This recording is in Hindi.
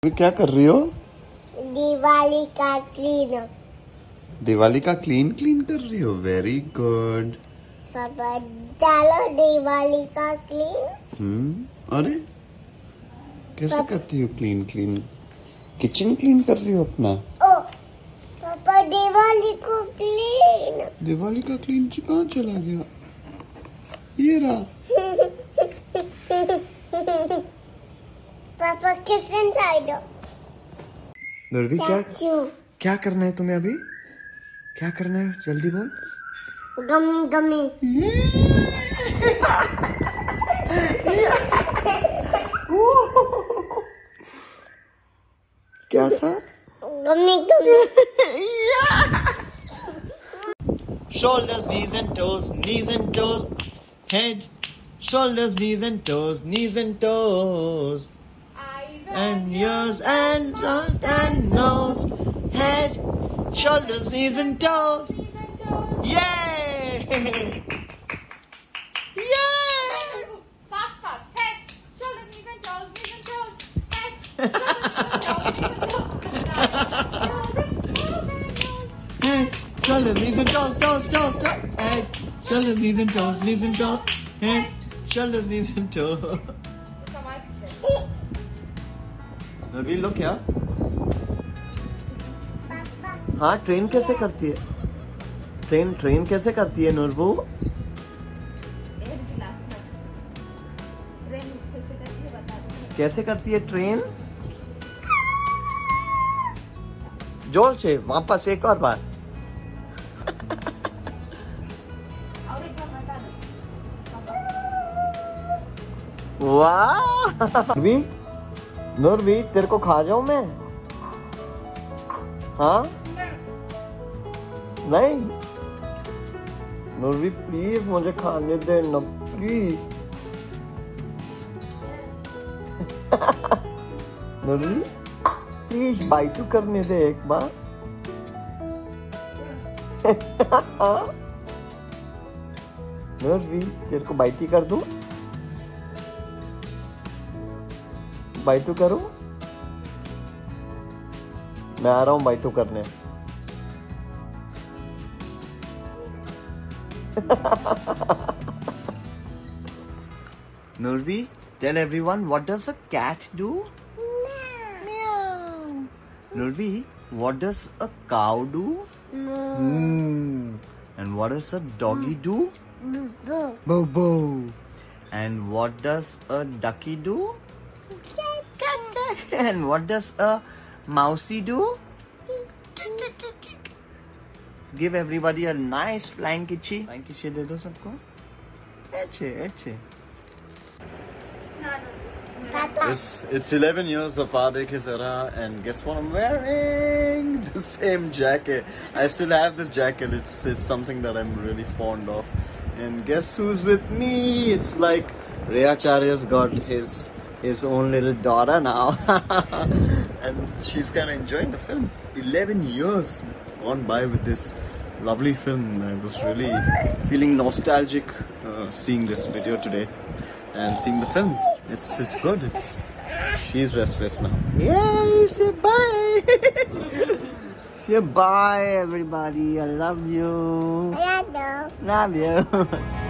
क्या कर रही हो? दिवाली का क्लीन। दिवाली का क्लीन कर रही हो। वेरी गुड पापा चलो दिवाली का क्लीन। अरे कैसे करती हो क्लीन? किचन क्लीन कर रही हो अपना? ओ पापा दिवाली को क्लीन। दिवाली का क्लीन कहाँ चला गया? ये रहा। पापा किचन साइड। नुरवी क्या करना है तुम्हें अभी? क्या करना है जल्दी बोल। गमी क्या था? गमी Shoulders, knees and toes, head, shoulders, knees and toes, eyes and ears and nose, head, shoulders, knees and toes. Yay! Yay! Fast. Head, shoulders, knees and toes, head, shoulders, knees and toes, Head, shoulders, knees and toes, head, shoulders, knees and toes. नुरवी लो क्या? हाँ ट्रेन कैसे करती है? ट्रेन कैसे करती है नुरबू? कैसे करती है ट्रेन? जोर से वापस एक और बार। वाह नुरवी तेरे को खा जाऊं मैं? हाँ नहीं नुरवी प्लीज मुझे खाने दे ना प्लीज। नुरवी प्लीज बाइट करने दे एक बार। नुरवी तेरे को बाइट कर दूं? बाइटू करूं? मैं आ रहा हूं बाइटू करने। Nurvi, tell everyone what does a cat do? Meow. Nurvi, what does a cow do? And what does a doggy do? Boo boo. And what does a ducky do? And what does a mousey do? Give everybody a nice flying kitty. Flying kitty दे दो सबको। अच्छे। It's 11 years of Aade Ke Zara, and guess what I'm wearing? The same jacket. I still have this jacket. It's something that I'm really fond of. And guess who's with me? It's like Rayacharya's got his own little daughter now. And she's kind of enjoying the film. 11 years gone by with this lovely film. I was really feeling nostalgic seeing this video today and seeing the film. It's good. She's restless now. Yay! Say bye. Say bye everybody. I love you. I don't know. Love you.